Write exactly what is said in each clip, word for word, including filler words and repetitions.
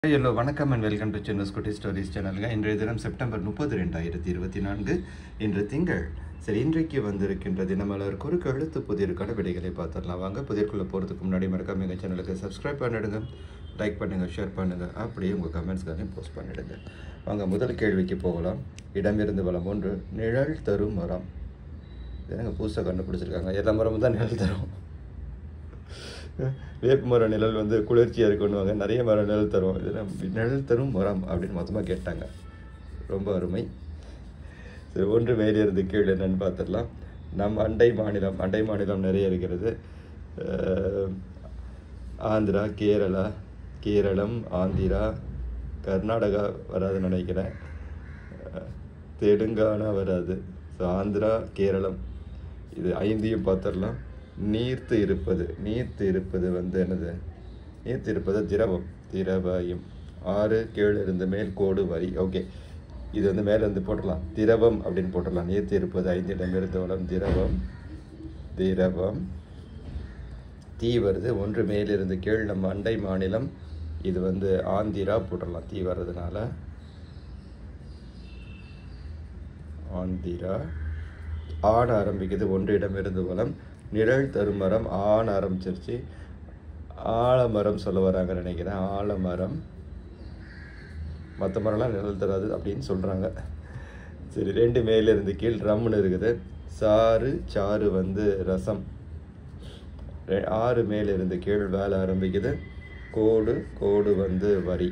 Hello வணக்கம் and welcome to சின்ன குட்டி ஸ்டோரிஸ் சேனலுங்க. இன்றைய தினம் செப்டம்பர் முப்பது ரெண்டாயிரத்தி இருபத்தி நான்கு இன்று திங்கள். சரி, இன்றைக்கு வந்திருக்கின்ற தினமலர் குறுக்கு எழுத்து புதிருக்கான விடைகளை பார்த்துடலாம். வாங்க, புதிர்க்குள்ளே போகிறதுக்கு முன்னாடி மறக்காம எங்கள் சேனலுக்கு சப்ஸ்கிரைப் பண்ணிடுங்க, லைக் பண்ணுங்கள், ஷேர் பண்ணுங்கள், அப்படியே உங்கள் கமெண்ட்ஸ்காரையும் போஸ்ட் பண்ணிடுங்க. வாங்க, முதல் கேள்விக்கு போகலாம். இடமிருந்து வளம் ஒன்று, நிழல் தரும் மரம். என்னங்க புதுசாக கண்டுபிடிச்சிருக்காங்க, எல்லா மரமும் தான் நிழல் தரும். வேப்பு மரம் நிழல் வந்து குளிர்ச்சியாக இருக்குன்னுவாங்க, நிறைய மரம் நிழல் தரும், இதெல்லாம் நிழல் தரும் மரம் அப்படின்னு மொத்தமாக கேட்டாங்க. ரொம்ப அருமை. சரி, ஒன்று மேலிருந்து கீழே என்னன்னு பார்த்துடலாம். நம்ம அண்டை மாநிலம் அண்டை மாநிலம் நிறைய இருக்கிறது. ஆந்திரா, கேரளா, கேரளம், ஆந்திரா, கர்நாடகா வராதுன்னு நினைக்கிறேன், தெலுங்கானா வராது. ஸோ ஆந்திரா, கேரளம், இது ஐந்தையும் பார்த்துடலாம். நீர்த்து இருப்பது நீர்த்து இருப்பது வந்து என்னது? நீர்த்து இருப்பது திரவம், திரவயம். ஆறு கீழே இருந்து மேல் கோடு வரி. ஓகே, இது வந்து மேலே இருந்து போட்டுடலாம், திரவம் அப்படின்னு போட்டுடலாம். நீர்த்து இருப்பது ஐந்து இடமிருந்து வளம், திரவம், திரவம். தீ வருது, ஒன்று மேலிருந்து கீழ், நம்ம அண்டை மாநிலம் இது வந்து ஆந்திரா போட்டுடலாம். தீ வர்றதுனால ஆந்திரா. ஆண் ஆரம்பிக்குது, ஒன்று இடமிருந்து வளம், நிழல் தருமரம். ஆண் ஆரம்பிச்சிருச்சு, ஆலமரம் சொல்ல வராங்கன்னு நினைக்கிறேன். ஆலமரம். மற்ற மரம்லாம் நிழல் தராது அப்படின்னு சொல்கிறாங்க. சரி, ரெண்டு மேலிருந்து கீழ், ரம்னு இருக்குது. சாறு, சாறு வந்து ரசம். ஆறு மேலிருந்து கீழ், வேலை ஆரம்பிக்குது. கோடு, கோடு வந்து வரி.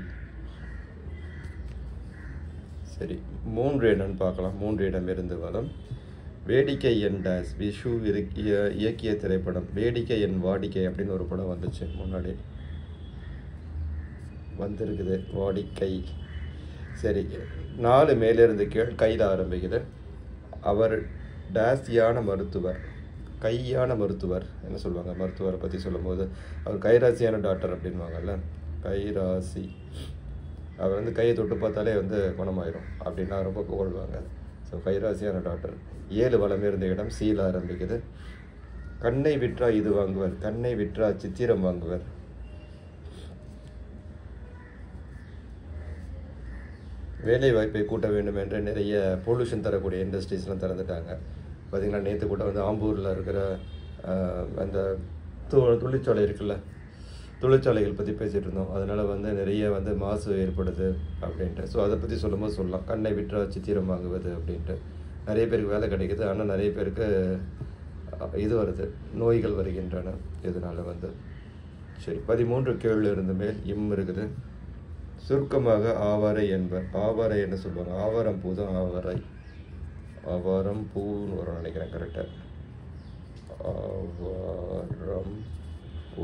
சரி, மூன்று என்னன்னு பார்க்கலாம். மூன்று இடமிருந்து வளம். வேடிக்கை என் டேஸ். விஷு இயக்கிய இயக்கிய திரைப்படம் வேடிக்கை என் வாடிக்கை அப்படின்னு ஒரு படம் வந்துச்சு, முன்னாடி வந்திருக்குது, வாடிக்கை. சரி, நாலு மேலிருந்து கீழ், கையில் ஆரம்பிக்குது. அவர் டேஸ்யான மருத்துவர். கையான மருத்துவர் என்ன சொல்லுவாங்க மருத்துவரை பற்றி சொல்லும் போது? அவர் கைராசியான டாக்டர் அப்படின்வாங்கல்ல, கைராசி. அவர் வந்து கையை தொட்டு பார்த்தாலே வந்து குணமாயிரும் அப்படின்னா ரொம்ப புகழ்வாங்க. So கைராசியான doctor. ஏழு வளம் இருந்த இடம், சீல ஆரம்பிக்குது. கண்ணை விற்றா இது வாங்குவர், கண்ணை விற்றா சித்திரம் வாங்குவர். வேலை வாய்ப்பை கூட்ட வேண்டும் என்று நிறைய பொல்யூஷன் தரக்கூடிய இண்டஸ்ட்ரீஸ்லாம் திறந்துட்டாங்க. பார்த்திங்கன்னா, நேற்று கூட வந்து ஆம்பூரில் இருக்கிற அந்த தொ தொழிற்சாலை இருக்குல்ல, தொழிற்சாலைகள் பற்றி பேசிகிட்டு இருந்தோம். அதனால் வந்து நிறைய வந்து மாசு ஏற்படுது அப்படின்ட்டு. ஸோ அதை பற்றி சொல்லும்போது சொல்லலாம், கண்ணை விற்றா சித்திரம் வாங்குவது அப்படின்ட்டு. நிறைய பேருக்கு வேலை கிடைக்குது, ஆனால் நிறைய பேருக்கு இது வருது, நோய்கள் வருகின்றன இதனால் வந்து. சரி, பதிமூன்று கீழ் இருந்து மேல், இம் இருக்குது. சுருக்கமாக ஆவாரை என்பர். ஆவாரை என்ன சொல்லுவாங்க? ஆவாரம் பூ தான் ஆவாரை. ஆவாரம் பூன்னு வரும் நினைக்கிறேன், கரெக்டாக. ஆவாரம் பூ.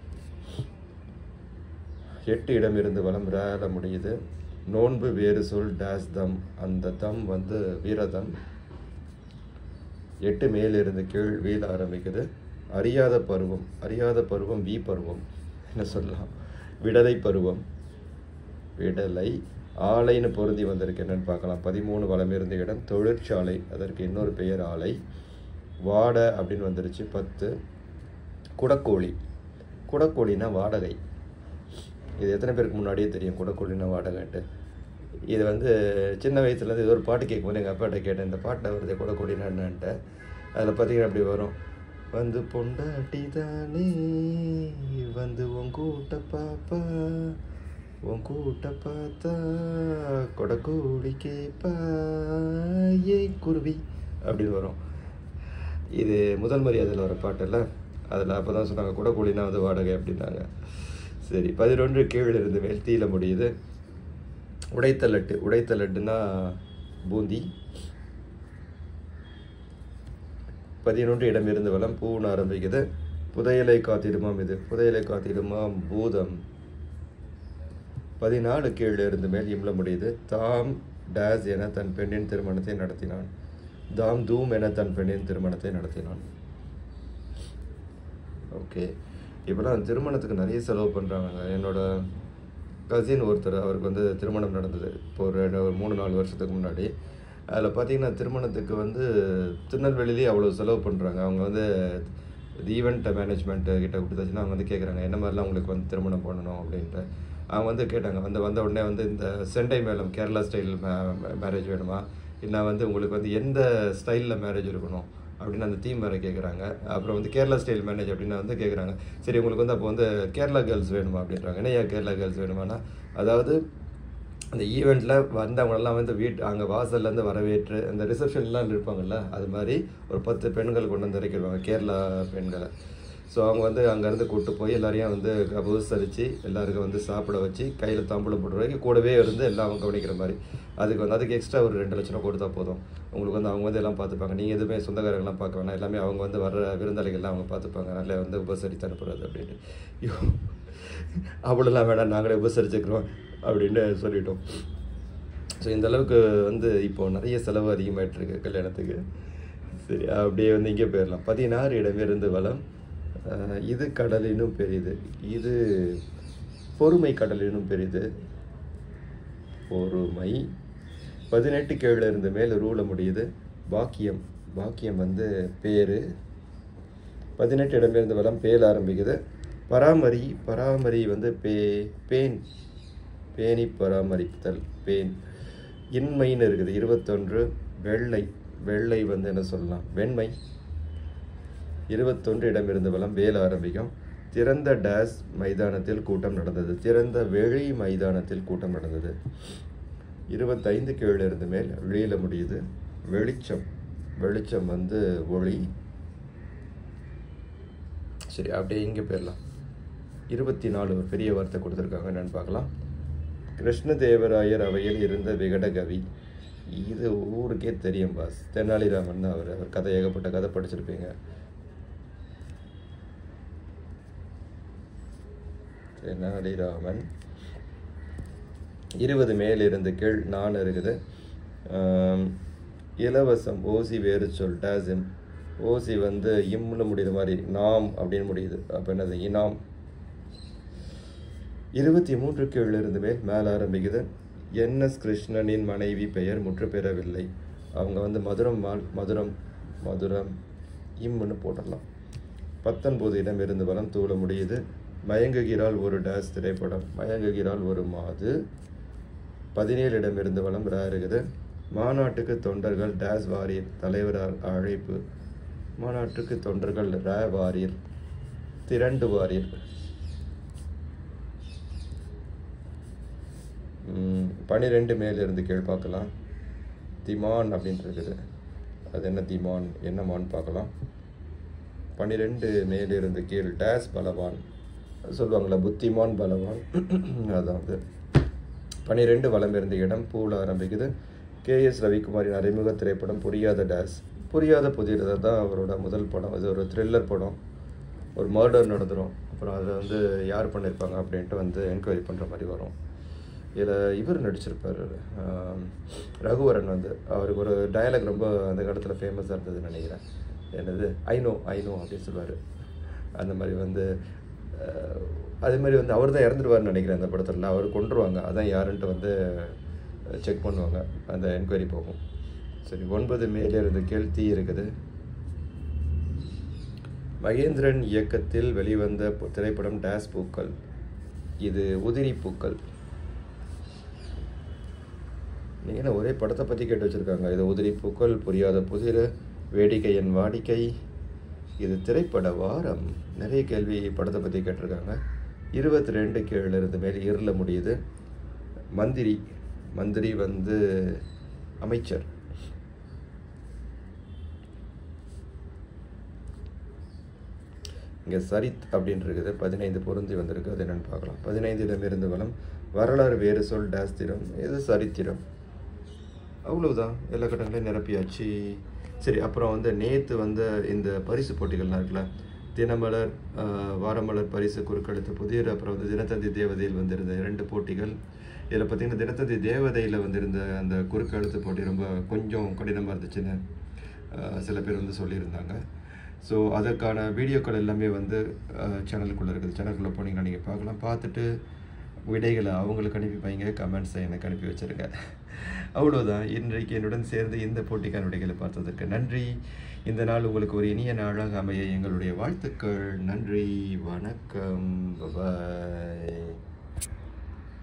எட்டு இடம் இருந்து வளம், ரேல முடியுது. நோன்பு வேறு சொல், டேஸ் தம். அந்த தம் வந்து வீரதம். எட்டு மேலிருந்து கீழ், வீல் ஆரம்பிக்குது. அறியாத பருவம். அறியாத பருவம் வி பருவம் என்ன சொல்லலாம்? விடலை பருவம், விடலை. ஆலைன்னு பொருந்தி வந்திருக்கு, என்னன்னு பார்க்கலாம். பதிமூணு வளம் இருந்த இடம், தொழிற்சாலை, அதற்கு இன்னொரு பெயர் ஆலை. வாடை அப்படின்னு வந்துருச்சு. பத்து குடக்கோழி. குடக்கோழின்னா வாடகை. இது எத்தனை பேருக்கு முன்னாடியே தெரியும் குடக்கோழின்னா வாடகைன்ட்டு? இது வந்து சின்ன வயசுலேருந்து ஏதோ ஒரு பாட்டு கேட்கும்போது எங்கள் அப்பாட்ட கேட்டேன், இந்த பாட்டில் வருது குடக்கோழின்னா என்னன்ட்டு. அதில் பார்த்தீங்கன்னா அப்படி வரும், வந்து பொண்டாட்டி தானே வந்து உன் கூட்ட பாப்பா, உன் கூட்ட பார்த்தா கொடக்கோழி கேப்பா ஏ குருவி அப்படின்னு வரும். இது முதல் மரியாதையில் வர பாட்டில். அதில் அப்போ தான் சொன்னாங்க குடக்கோழின்னா வந்து வாடகை அப்படின்னாங்க. சரி, பதினொன்று கீழ் இருந்து மேல், தீல முடியுது. உடைத்த லட்டு. உடைத்த லட்டுனா பூந்தி. பதினொன்று இடம் இருந்து வளம், பூன்னு ஆரம்பிக்குது. புதையலை காத்திடுமாம். இது புதையலை காத்திடுமாம், பூதம். பதினாலு கீழ் இருந்து மேல், இம்ல முடியுது. தாம் டேஸ் என தன் பெண்ணின் திருமணத்தை நடத்தினான். தாம் தூம் என தன் பெண்ணின் திருமணத்தை நடத்தினான். ஓகே, இப்போலாம் திருமணத்துக்கு நிறைய செலவு பண்ணுறாங்க. என்னோட கசின் ஒருத்தர், அவருக்கு வந்து திருமணம் நடந்தது இப்போ ஒரு மூணு நாலு வருஷத்துக்கு முன்னாடி. அதில் பார்த்திங்கன்னா, திருமணத்துக்கு வந்து திருநெல்வேலியிலே அவ்வளோ செலவு பண்ணுறாங்க. அவங்க வந்து ஈவெண்ட் மேனேஜ்மெண்ட்டு கிட்ட கொடுத்தாச்சுன்னா அவங்க வந்து கேட்குறாங்க, என்ன மாதிரிலாம் உங்களுக்கு வந்து திருமணம் பண்ணணும் அப்படின்ட்டு. அவங்க வந்து கேட்டாங்க, வந்து வந்த உடனே வந்து இந்த செண்டை மேளம் கேரளா ஸ்டைல் மே மேரேஜ் வேணுமா, இல்லை வந்து உங்களுக்கு வந்து எந்த ஸ்டைலில் மேரேஜ் இருக்கணும் அப்படின்னு அந்த தீம் வேறு கேட்குறாங்க. அப்புறம் வந்து கேரளா ஸ்டைல் மேரேஜ் அப்படின்னு வந்து கேட்குறாங்க. சரி உங்களுக்கு வந்து அப்போ வந்து கேரளா கேர்ள்ஸ் வேணுமா அப்படின்றாங்க. என்ன ஏன் கேரளா கேர்ள்ஸ் வேணுமானா, அதாவது அந்த ஈவெண்ட்டில் வந்தவங்களெல்லாம் வந்து வீட்டு அங்கே வாசல்லேருந்து வரவேற்று அந்த ரிசப்ஷன்லாம் இருப்பாங்கள்ல, அது மாதிரி ஒரு பத்து பெண்கள் கொண்டு வந்து இறக்கிடுவாங்க, கேரளா பெண்களை. ஸோ அவங்க வந்து அங்கேருந்து கூப்பிட்டு போய் எல்லாரையும் வந்து உபசரித்து எல்லாருக்கும் வந்து சாப்பிட வச்சு கையில் தாம்பூலம் போட்டு வரைக்கும் கூடவே இருந்து எல்லாம் அவங்க கவனிக்கிற மாதிரி. அதுக்கு வந்து அதுக்கு எக்ஸ்ட்ரா ஒரு ரெண்டு லட்சம் ரூபா கொடுத்தா போதும். உங்களுக்கு வந்து அவங்க வந்து எல்லாம் பார்த்துப்பாங்க. நீங்கள் எதுவுமே சொந்தக்காரங்களாம் பார்க்க வேணாம், எல்லாமே அவங்க வந்து வர்ற விருந்தாளிகள்லாம் அவங்க பார்த்துப்பாங்க. அதனால் வந்து உபசரித்து அனுப்புறது அப்படின்ட்டு. ஐயோ அவ்வளோலாம் வேணாம், நாங்களே உபசரிச்சுக்கிறோம் அப்படின்னு சொல்லிட்டோம். ஸோ இந்த அளவுக்கு வந்து இப்போது நிறைய செலவு அதிகமாகிட்டுருக்கு கல்யாணத்துக்கு. சரி, அப்படியே வந்து இங்கே போயிடலாம். பதினாறு இடமிருந்து வளம். இது கடலினும் பெரிது, இது பொறுமை கடலினும் பெரிது. பொறுமை. பதினெட்டு கீழே இருந்து மேல் ரூல முடியுது. பாக்கியம். பாக்கியம் வந்து பேரு. பதினெட்டு இடமிருந்து வளம் பேல் ஆரம்பிக்குது. பராமரி. பராமரி வந்து பே பேன் பேணி பராமரித்தல், பேன். இன்மைன்னு இருக்குது. இருபத்தொன்று. வெள்ளை. வெள்ளை வந்து என்ன சொல்லலாம், வெண்மை. இருபத்தொன்று இடமிருந்து வளம் வேல் ஆரம்பிக்கும். திறந்த டேஸ் மைதானத்தில் கூட்டம் நடந்தது. திறந்த வெளி மைதானத்தில் கூட்டம் நடந்தது. இருபத்தைந்து கீழே இருந்து மேல் வெளியில் முடியுது. வெளிச்சம். வெளிச்சம் வந்து ஒளி. சரி, அப்படியே இங்கே போயிடலாம். இருபத்தி நாலு ஒரு பெரிய வார்த்தை கொடுத்துருக்காங்க, என்னன்னு பார்க்கலாம். கிருஷ்ணதேவராயர் அவையில் இருந்த விகடகவி. இது ஊருக்கே தெரியும் பாஸ், தெனாலிராமன் தான் அவர். அவர் கதை ஏகப்பட்ட கதை படிச்சிருப்பீங்க. தெனாலிராமன். இருபது மேலிருந்து கீழ் நான் இருக்குது. இலவசம். ஓசி வேறு சொல் டாசிம். ஓசி வந்து இம்னு முடியுது மாதிரி நாம் அப்படின்னு முடியுது. அப்போ என்னது, இனாம். இருபத்தி மூன்று கீழ் இருந்து மேல் மேலே ஆரம்பிக்குது. என் எஸ் கிருஷ்ணனின் மனைவி பெயர் முற்று பெறவில்லை. அவங்க வந்து மதுரம் மதுரம் மதுரம் இம்னு போடலாம். பத்தொன்பது இடம் இருந்து வளம் தூள முடியுது. மயங்குகிறாள் ஒரு டேஸ் திரைப்படம். மயங்குகிறாள் ஒரு மாது. பதினேழு இடம் இருந்து வளம் ரா இருக்குது. மாநாட்டுக்கு தொண்டர்கள் டேஸ் வாரியர். தலைவரால் அழைப்பு. மாநாட்டுக்கு தொண்டர்கள் ரா வாரியர். திரண்டு வாரியர். பனிரெண்டு மேலிருந்து கீழ் பார்க்கலாம். திமான் அப்படின்ட்டு இருக்குது. அது என்ன திமான், என்ன மான் பார்க்கலாம். பனிரெண்டு மேலிருந்து கீழ் டேஸ் பலவான் சொல்லுவாங்களா, புத்திமான் பலவான். அதான் வந்து பனிரெண்டு வளம் இருந்த இடம் பூல ஆரம்பிக்குது. கே எஸ் ரவிக்குமாரின் அறிமுக திரைப்படம் புரியாத டேஸ். புரியாத புதியதை தான் அவரோட முதல் படம். அது ஒரு த்ரில்லர் படம். ஒரு மர்டர் நடந்துடும், அப்புறம் அதை வந்து யார் பண்ணியிருப்பாங்க அப்படின்ட்டு வந்து என்கொயரி பண்ணுற மாதிரி வரும். இதில் இவர் நடிச்சிருப்பார், ரகுவரன். வந்து அவருக்கு ஒரு டயலாக் ரொம்ப அந்த காலத்தில் ஃபேமஸாக இருந்ததுன்னு நினைக்கிறேன். என்னது, ஐநோ ஐநோ அப்படின்னு சொல்லுவார். அந்த மாதிரி வந்து அதே மாதிரி வந்து அவர் தான் இறந்துருவார்னு நினைக்கிறேன் அந்த படத்தில். அவர் கொண்டுருவாங்க, அதான் யாருன்ட்டு வந்து செக் பண்ணுவாங்க, அந்த என்கொயரி போகும். சரி, ஒன்பது மேலே இருந்து கீழ் தீ இருக்குது. மகேந்திரன் இயக்கத்தில் வெளிவந்த திரைப்படம் டேஸ் பூக்கள். இது உதிரி பூக்கள். நீங்கள் ஒரே படத்தை பற்றி கேட்டு வச்சுருக்காங்க. இது உதிரி பூக்கள், புரியாத புதிர், வேடிக்கை என் வாடிக்கை. இது திரைப்பட வாரம். நிறைய கேள்வி படத்தை பற்றி கேட்டிருக்காங்க. இருபத்தி ரெண்டு கீழே இருந்து மேல் இருள முடியுது. மந்திரி. மந்திரி வந்து அமைச்சர். இங்கே சரித் அப்படின்னு இருக்குது. பதினைந்து பொருந்தி வந்திருக்கு, அது என்னென்னு பார்க்கலாம். பதினைந்திடமிருந்து வளம். வரலாறு வேறு சொல் டாஸ்திரம். இது சரித்திரம். அவ்வளவுதான், எல்லா கட்டங்களையும் நிரப்பியாச்சு. சரி, அப்புறம் வந்து நேற்று வந்து இந்த பரிசு போட்டிகள்லாம் இருக்குல்ல, தினமலர், வாரமலர் பரிசு, குறுக்கெழுத்து புதிர், அப்புறம் வந்து தினத்தந்தி தேவதையில் வந்திருந்த இரண்டு போட்டிகள். இதில் பார்த்திங்கன்னா தினத்தந்தி தேவதையில் வந்திருந்த அந்த குறுக்கெழுத்து போட்டி ரொம்ப கொஞ்சம் கடினமாக இருந்துச்சுன்னு சில பேர் வந்து சொல்லியிருந்தாங்க. ஸோ அதற்கான வீடியோக்கள் எல்லாமே வந்து சேனலுக்குள்ளே இருக்குது. சேனலுக்குள்ளே போனீங்கன்னா நீங்கள் பார்க்கலாம். பார்த்துட்டு விடைகளை அவங்களுக்கு அனுப்பி வைங்க, கமெண்ட்ஸை எனக்கு அனுப்பி வச்சுருங்க. அவ்வளோதான். இன்றைக்கு என்னுடன் சேர்ந்து இந்த போட்டிக்கான விடைகளை பார்த்ததற்கு நன்றி. இந்த நாள் உங்களுக்கு ஒரு இனிய நாளாக அமைய எங்களுடைய வாழ்த்துக்கள். நன்றி, வணக்கம், பாய்.